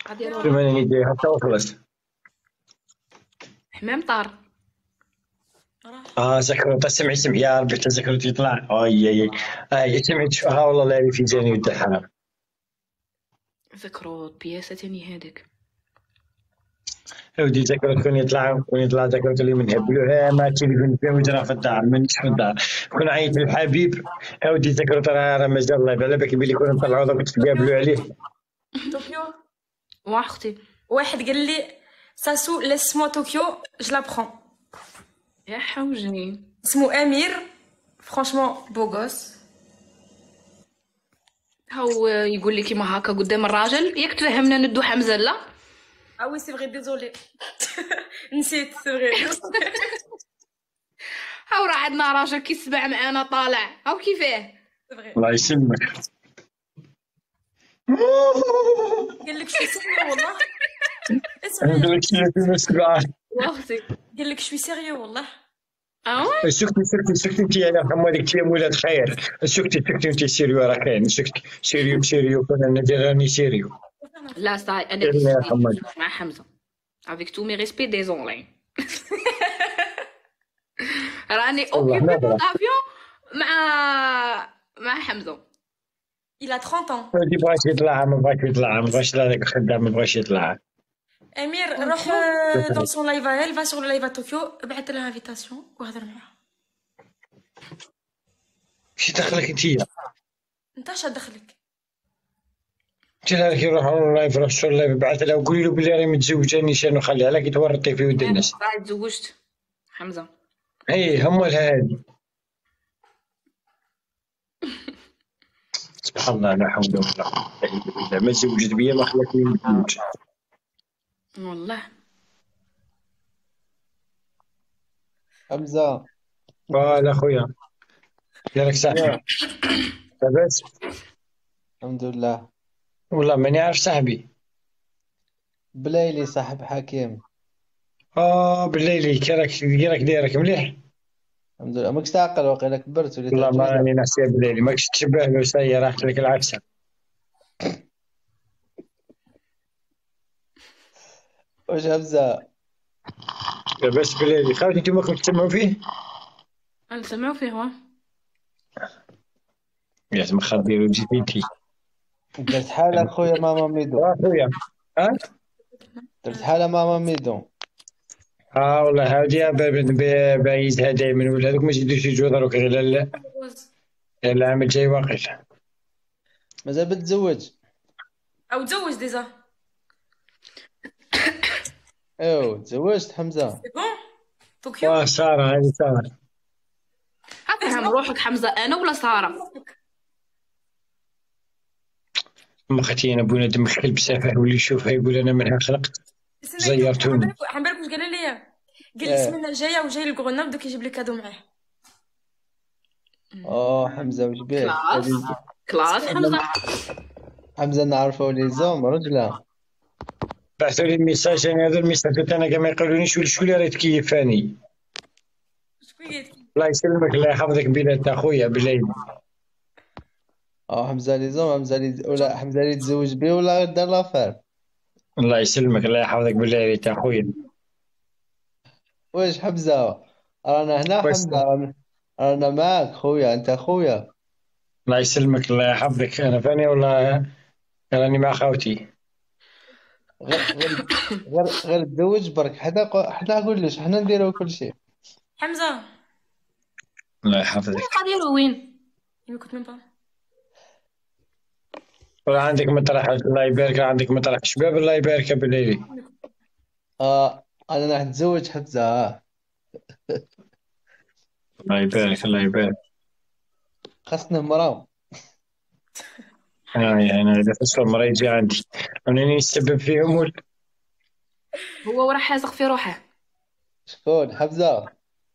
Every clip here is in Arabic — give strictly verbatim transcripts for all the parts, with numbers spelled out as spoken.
غادي يروح شنو ماني ندير حتى وصلت. حمام طار. اه زكروت سمعي سمعي يا ربي حتى زكروت يطلع. اي اي اي سمعت شو- ها والله لا في جاني ود الحرام. زكروت بياسة تاني هذاك. ودي زكروت كون يطلع كون يطلع زكروت اللي من هبلوها ما تليفون فيه وجرى في الدار مانيش في الدار كون عيط للحبيب. ودي زكروت راه راه مازال الله على بالك بلي كون نطلعوا دوك تقابلوا عليه. طوكيو واه اختي واحد قال لي ساسو ليس موا طوكيو جو لا برون. يا حوجني. اسمه امير فرانشمون بوغوس. هو يقول لي كيما هكا قدام الراجل ياك تفهمنا ندو حمزه لا. اه وي سي فري ديزولي نسيت سي فري. هاو راه عندنا راجل كيسبع معانا طالع هاو كيفاه. الله يسلمك. قال لك شوي سيريو والله. نقول اسمعي لك شي في السبعة. واختي قال لك شوي سيريو والله. اه سكتي سكتي سكتي انت يا حمو هذيك تيام ولاد خير. سكتي سكتي انت سيريو راه كاين سكتي سيريو سيريو كون انا ندير راني سيريو. لا صاي انا سيريو يا حمو. مع حمزه افيك تو مي ريسبي ديزونلي. راني والله اوكيبي نظرة. بالافيون مع مع حمزه. Il a trente ans. ودي بغاش يطلع ما بغاش يطلع ما بغاش هذاك الخدام ما بغاش يطلع. امير روح دون سون لايف elle va sur le live à Tokyo ابعث لها انفيتاسيون وهضر معاها. شي دخلك انت؟ انت اش دخلك؟ قلت لها لك يروح لايف روح شو لايف بعث لها وقولي له بلي راني متزوجه نيشان وخليها لك تورطي في ود الناس. بعد تزوجت حمزه. اي هم هذه. سبحان الله لا حول ولا قوه الا بالله ما تزوجت بيا ما خلتني نتزوج. والله حمزة فوالا خويا ديالك صاحبي لاباس. الحمد لله. والله ماني عارف صاحبي. بلايلي صاحب حكيم. اه بالليل كي راك كي راك دايرك مليح. الحمد لله. ماكش تعقل واقيلا كبرت وليت والله ما عجوزة. راني نحسيها بالليل ماكش تشبه له ساي راحت لك العكسه. واش حمزة لاباس بالليل خاوتي انتم راكم تسمعوا فيه. انا سمعوا فيه ها. يا زعما خاطيرو جديتي. درت حالة خويا ماما ميدو. اه خويا ها درت حالة ماما ميدو. اه والله هادي بعيدها دائما ولا هذوك ما يزيدوش يجوا دروك غير لا العام الجاي واقف. مازال بتزوج. او تزوج ديجا. ايوا تزوجت حمزة. سي بون طوكيو. اه ساره هذه ساره. فهم روحك حمزه انا ولا ساره. ما اختي انا بنادم كلب سافه واللي يشوفها يقول انا منها خلقت. زيرتوني. حنبارك واش قال لي. قال لي إيه. السمانه الجايه وجاي لكغوناب دوك يجيب لي كادو معاه. اه حمزة وش بيك؟ كلاس كلاس حمزه. حمزة نعرفه لي زوم رجلة. بعثوا لي الميساج انا هذا الميساج قلت انا كما يقولونيش ولا شكون اللي راه يتكيفاني. شكون قالت لك؟ الله يسلمك الله يحفظك بلاد اخويا بالليل. اه حمزة لي زوم حمزة لي ولا حمزة لي تزوج بيه ولا دار لافير. الله يسلمك الله يحفظك بالليل يا اخويا. واش حمزة رانا هنا واش حمزة رانا- رانا معاك خويا انت خويا. الله يسلمك الله يحفظك انا فاني والله راني مع خاوتي. غير غير غير, غير تزوج برك حنا قو- حنا نقولوش حنا نديرو كل شيء. حمزه الله يحفظك. قاديرو وين ما كنت من با. والله عندك مطرح الله يبارك عندك مطرح شباب الله يبارك بالليل. اه انا راح نتزوج حمزة. آه. الله يبارك الله يبارك. خاصنا مرأة. اه يعني اذا فسر مرة يجي عندي انا نسبب فيهم ولا هو وراه حازق في روحه. شكون حمزة؟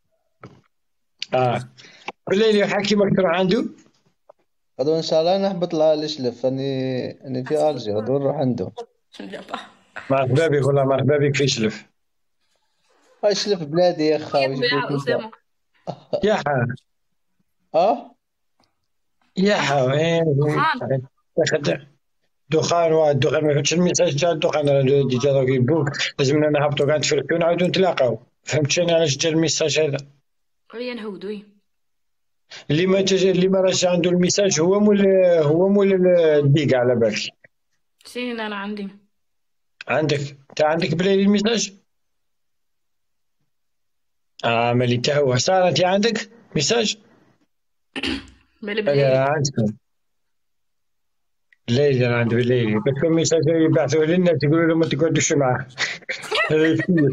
اه بالليل يحكي مكتوب عنده. غدوة ان شاء الله نهبط لها لشلف اني اني في الجي غدوة نروح عنده. Je ne viens pas. مرحبا بك والله مرحبا بك في شلف. اشلف بلادي يا خا وش بيك يا انت؟ اسامه يا حا اه يا حا وين خان. تاخد دخان والدخان ما فهمتش الميساج تاع الدخان راه دي جا دوك يبوك لازمنا نهبطوا كاع نتفركوا ونعاودوا نتلاقاو فهمتش انا علاش جا الميساج هذا خلينا نهودو وي. اللي ما تجي اللي ما راش عنده الميساج هو مول هو مول الديقة على بالك سين انا عندي. عندك انت عندك بلاي الميساج اه مالي تا هو ساره انت عندك ميساج مالي انا بلاي. عندكم ليلى انا عندي ليلى بس الميساج يبعثوه للناس يقولوا لهم ما تقعدوش معاه هذا يفيد.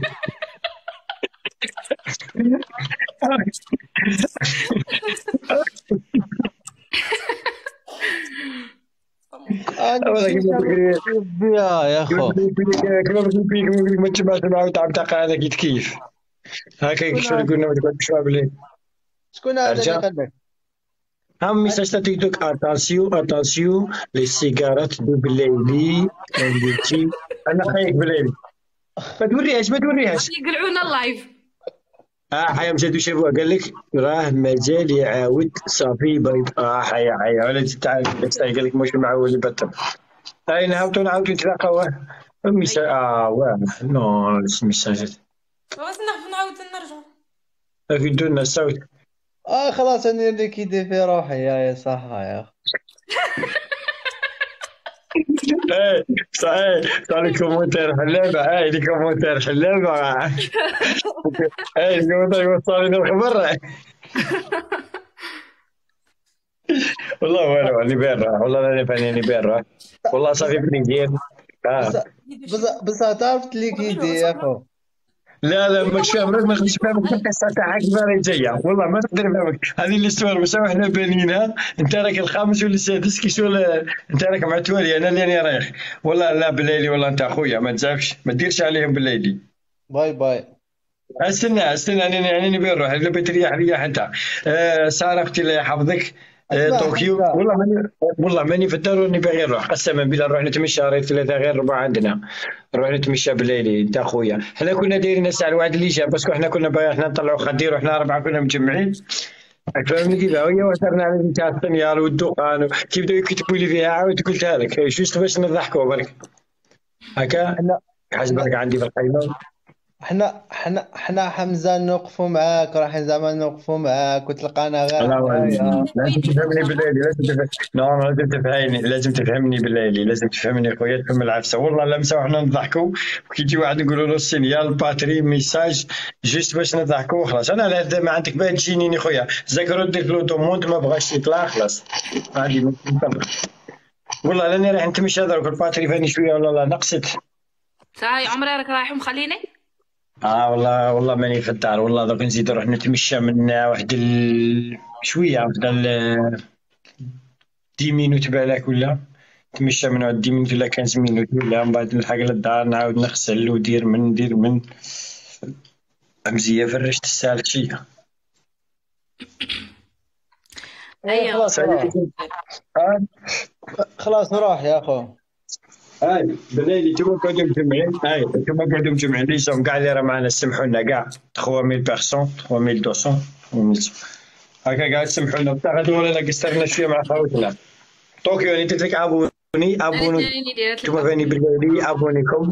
انا والله كيما بكري بيها يا كيما اخو. بكري كيما بكري كيما بكري ما تجمعش معاه وتعب تلقى هذاك يتكيف هكا يكشفوا يقول لنا ما تقعدوش معاه بالليل شكون هذا اللي ارجع قال لك؟ هم ميساج تاع تيك توك اتاسيو اتاسيو لي سيجارات دو بالليلي عندي انا خايف بالليل ما توريهاش ما توريهاش يقلعونا اللايف. اه حيا مشاتو شافوها قال لك راه مازال يعاود صافي بيض اه حيا حيا ولا تعرف قال لك مش معول يبطل هاي نهبطوا نعاودوا نتلاقاو الميساج اه واه نو الميساجات بس نعرف نعاود نرجع. يدوا لنا الصوت اه خلاص انا اللي كيدير في روحي يا يا صح يا اخو. ايه صحيح صار لي كومنتير حلابه هاي لي كومنتير حلابه هاي الكومنتير وصل لنا الخبر والله والو اللي برا والله لا نفعني برا والله صافي بني ندير اه بس بس بس تعرفت اللي كيدير يا اخو. لا لا مش فاهم ما نقدرش نفهمك القصه تاعك المره الجايه والله ما نقدر نفهمك هذه الاستوار بس احنا بانينها انت راك الخامس ولا السادس كي شغل انت راك مع توالي انا اللي راني رايح والله لا بالليلي والله انت اخويا ما تزعفش ما ديرش عليهم بالليلي باي باي. استنى استنى انا انا نبي نروح اذا بتريح ريح انت آه ساره اختي الله يحفظك آه اسمع طوكيو حمزة. والله ماني والله ماني في الدار ونبي غير نروح قسما بالله نروح نتمشى راهي ثلاثه غير ربع عندنا نروح نتمشى بالليل انت اخويا حنا كنا دايرين الساعه الواحد اللي جا باسكو حنا كنا باغي حنا نطلعوا خدير وحنا اربعه كنا مجمعين فهمني كيف هي وثرنا على نتاع السنيال والدخان كي بداو يكتبوا لي فيها عاود قلتها لك جوست باش نضحكوا برك هكا احنا حسبك عندي في القيمه احنا احنا احنا حمزه نوقفوا معاك رايحين زعما نوقفوا معاك وتلقانا غير لا هنايا. لازم تفهمني بالليلي لازم تفهم نو لازم تفهمني لازم تفهمني بالليلي لازم تفهمني خويا تفهم العفسه والله لمسه وحنا نضحكوا وكي يجي واحد نقولوا له السينيال باتري ميساج جوست باش نضحكوا وخلاص انا لا ما عندك باه تجيني خويا زكرو دير له دوموند ما بغاش يطلع خلاص عادي والله راني رايح نتمشى درك الباتري فاني شويه ولا لا نقصت ساي عمري راك رايح مخليني. اه والله والله ماني في الدار والله دوك نزيد نروح نتمشى من واحد ال... شويه واحد ال... دي مينوت بالك ولا نتمشى من واحد دي مينوت ولا خمسة مينوت ولا من بعد نلحق للدار نعاود نغسل ودير من ندير من مزيه فرشت الساعه شي إيه، خلاص روح. آه. خلاص نروح يا اخو. هاي بالليل انتم قاعدين مجمعين هاي انتم قاعدين مجمعين ليش كاع اللي راه معنا سمحوا لنا كاع ثلاث مية بيرسون ثلاث مية ومئتين هكا قاعد سمحوا لنا بتاع هذول ولا قصرنا شويه مع خوتنا طوكيو انت تلك ابوني ابوني انتم فاني بالليل ابونيكم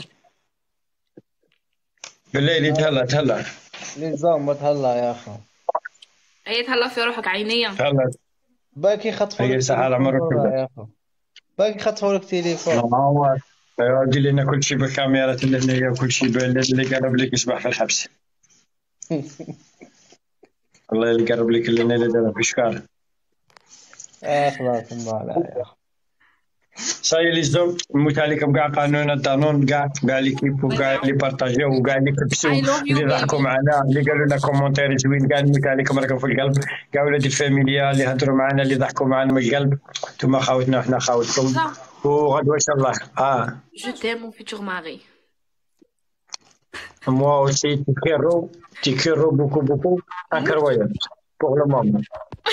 بالليل تهلا تهلا نظام ما تهلا يا اخو. هي تهلا في روحك عينيا. تهلا باقي خطفوا هي لك ساعه على مرة تليفون يا اخو. باقي خطفوا لك تليفون. هو دير لنا كل شيء بالكاميرات اللي هنا وكل شيء اللي قرب لك يصبح في الحبس الله اللي قرب لك اللي هنا دار في شكار اه خلاص نبالع يا اخو. صاي لي زوم موت عليكم كاع قانون القانون كاع كاع اللي كيفوا كاع اللي بارطاجيو وكاع اللي كبسوا I love you, اللي ضحكوا baby. معنا اللي قالوا لنا كومونتير زوين كاع موت عليكم راكم في القلب كاع ولاد الفاميليا اللي هضروا معنا اللي ضحكوا معنا من القلب انتم خاوتنا وحنا خاوتكم وغدوه ان شاء الله اه Je t'aime mon futur mari. moi aussi te quiero te quiero beaucoup beaucoup incroyable pour le moment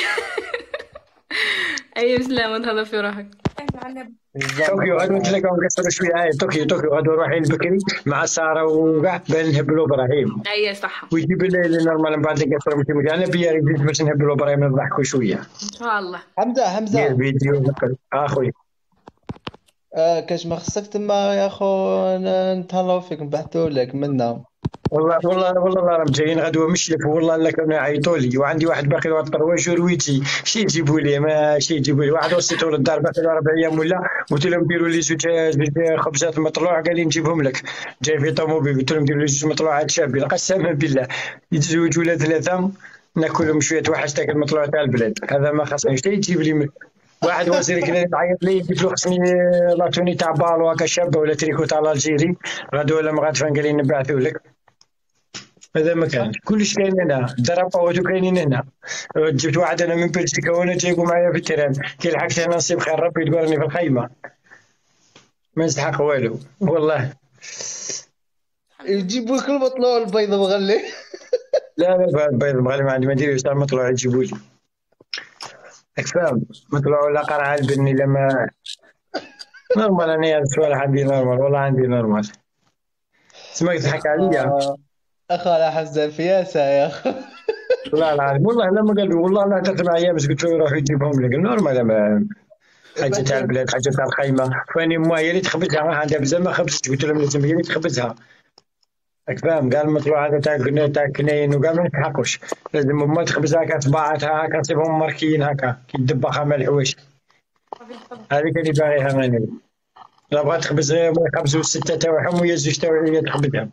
اي بسلامة تهلا في روحك. طوكيو غادي نتلاقاو نقصروا شويه هاي طوكيو طوكيو غادي رايحين بكري مع ساره وكاع بان نهبلوا ابراهيم اي صح ويجي بالليل نورمال من بعد نقصروا متي انا بيا ريت باش نهبلوا ابراهيم نضحكوا شويه ان شاء الله. حمزه ندير حمزه فيديو اخوي آه كاش ما خصك تما يا خو، ن- نتهلاو فيك نبعثو لك منا. والله والله والله راهم جايين غدوه مشلف، والله لا كانوا يعيطوا لي، وعندي واحد باقي له طرويج ورويتي، شي يجيبوا لي ما شي يجيبوا لي، واحد وصيته للدار باقي له اربع ايام ولا، قلت لهم ديروا لي زوج زوج خبزات مطلوع، قال لي نجيبهم لك، جاي في طوموبيل، قلت لهم ديروا لي زوج مطلوعات شابين، قسما بالله زوج ولا ثلاثه ناكلهم شويه توحش تاك المطلوع تاع البلاد، هذا ما خاصني حتى يجيب لي من- واحد وزير كذا تعيط لي، قلت له خصني لاتوني تاع بالو هكا شابه ولا تريكو تاع الجيري، غدوه ولا مغادفه قال لي نبعثوا لك. هذا ما كان كلش كاين هنا، الدرابات كاينين هنا، جبت واحد انا من بلجيكا وانا جايبه معايا في التيران، كي لحقت انا نصيب خير ربي يدبرني في الخيمه، ما نستحق والو والله. يجيبوا لك المطلوع البيض مغلي. لا لا البيض المغلي ما عندي، ما نديروش تاع مطلوع يجيبوا لي، راك فاهم، مطلوع ولا قرعه البني لما نورمال، انا هذا السؤال عندي نورمال، والله عندي نورمال، سمعت تضحك عليا. آه اخو على حزة فياسة يا اخو. والله العظيم والله لما قال لي والله لا تتبع ايام قلت له روح يجيبهم لك نورمال، أنا حاجه تاع البلاد، حاجه تاع الخيمه، فاني ما يا ريت خبزها، عندها بزاف ما خبزت، قلت لهم لازم يا ريت خبزها، راك فاهم، قال المطلوع هذا تاع كنا- تاع كناين وكاع ما يستحقوش، لازم ما تخبزها هكا صباعاتها هكا تصيبهم مركيين هكا كي تدبخها مع الحوايج، هذيك اللي باغيها انا، لا بغات تخبز ما يخبزوا السته تاعهم ويا زوج تاعهم هي تخبزها،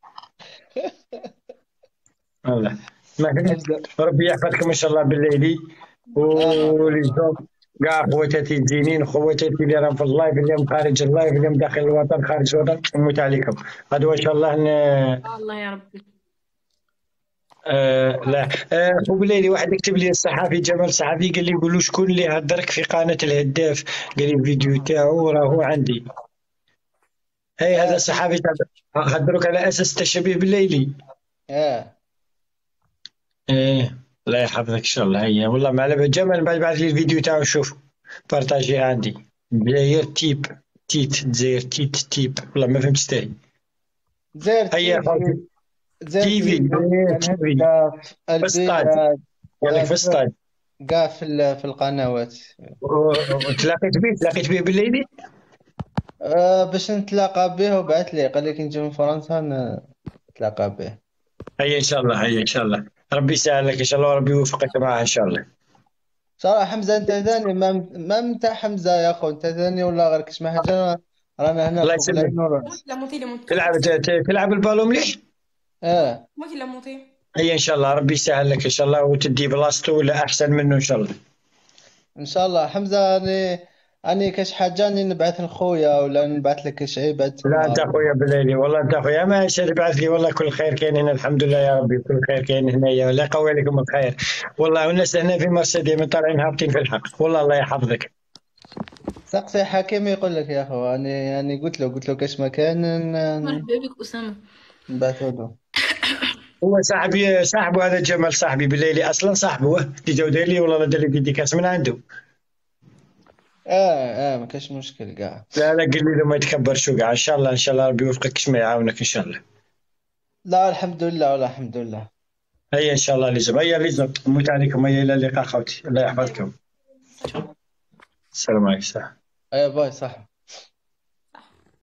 والله ما حمزة. ربي يحفظكم ان شاء الله بالليلي، وليزوم كاع خواتاتي الزينين، خواتاتي اللي راهم في اللايف، اللي هم خارج اللايف، اللي هم داخل الوطن خارج الوطن، نموت عليكم غدوه ان شاء الله ن... الله يا ربي. آه لا آه خو بليلي واحد يكتب لي الصحفي جمال الصحفي، قال لي يقولوا شكون اللي هدرك في قناه الهداف، قال لي الفيديو تاعو راهو عندي، هاي هذا الصحفي تاع هدروك على اساس تشبيه بالليلي. اه ايه الله يحفظك ان شاء الله، هي والله ما على بالي، جمال بعد بعث لي الفيديو تاعو شوف بارطاجيه عندي، دزاير تيب تيت دزاير تيت تيب، والله ما فهمت تاعي، زير هيا تيفي. خوتي زير تيفي تيفي إيه، تيفي الهداف في السطاد، البلاد. قال لك في السطاد، كاع في ال- في القنوات. تلاقيت به تلاقيت به بالليلي، آه باش نتلاقى به وبعث لي قال لك نجي من فرنسا نتلاقى به. هيا ان شاء الله، هيا ان شاء الله ربي يسهل لك ان شاء الله، وربي يوفقك معاه ان شاء الله. صراحة حمزة انت ثاني، ما ما متاع حمزة يا اخو، انت ثاني ولا غير كش ما حاجة، رانا هنا الله فوق يسلمك، العين ورا. لا موتي لا موتي تلعب ت- تلعب البالون مليح، اه موتي لا موتي. هيا ان شاء الله ربي يسهل لك ان شاء الله، وتدي بلاصتو ولا احسن منه ان شاء الله. ان شاء الله حمزة. اني اني كاش حاجة اني نبعث لخويا ولا نبعث لك كاش عيبة لا انت تما. اخويا بالليلي، والله انت اخويا ما شي بعث لي، والله كل خير كاين هنا الحمد لله يا ربي، كل خير كاين هنايا، الله يقوي عليكم الخير، والله والناس هنا في مرسيدس من طالعين هابطين في الحق، والله الله يحفظك. سقسي حكيم يقول لك يا اخو، اني اني قلت له قلت له كاش مكان ن- مرحبا بك أسامة. نبعثه له. هو صاحبي صاحبه هذا جمال صاحبي بالليلي اصلا صاحبه، اللي جاو داير لي والله دار لي ديديكاس من عنده، اه اه ما كاش مشكل كاع. لا لا قل لي ما يتكبرش وقع، ان شاء الله ان شاء الله ربي يوفقك كش ما يعاونك ان شاء الله. لا الحمد لله ولا الحمد لله. هيا ان شاء الله لازم، هيا لازم نموت عليكم، هيا الى اللقاء خوتي، الله يحفظكم، السلام عليكم. ايه باي صح.